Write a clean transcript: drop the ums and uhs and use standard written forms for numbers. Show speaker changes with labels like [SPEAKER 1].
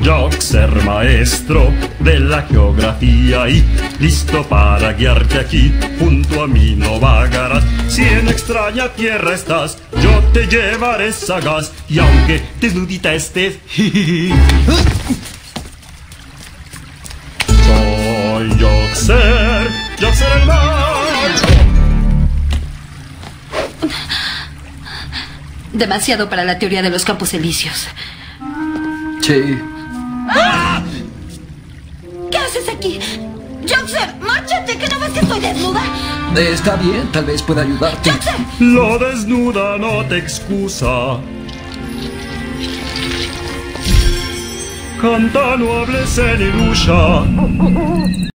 [SPEAKER 1] Joxer, maestro de la geografía, y listo para guiarte aquí, junto a mí no vagarás. Si en extraña tierra estás, yo te llevaré sagaz, y aunque desnudita estés, soy Joxer, Joxer el macho.
[SPEAKER 2] Demasiado para la teoría de los campos elíseos.
[SPEAKER 3] Sí.
[SPEAKER 2] ¡Ah! ¿Qué haces aquí? ¡Joxer, márchate! ¿Que no ves que estoy desnuda?
[SPEAKER 3] Está bien, tal vez pueda ayudarte.
[SPEAKER 2] ¡Joxer!
[SPEAKER 1] Lo desnuda no te excusa. Canta, no hables en Irusha.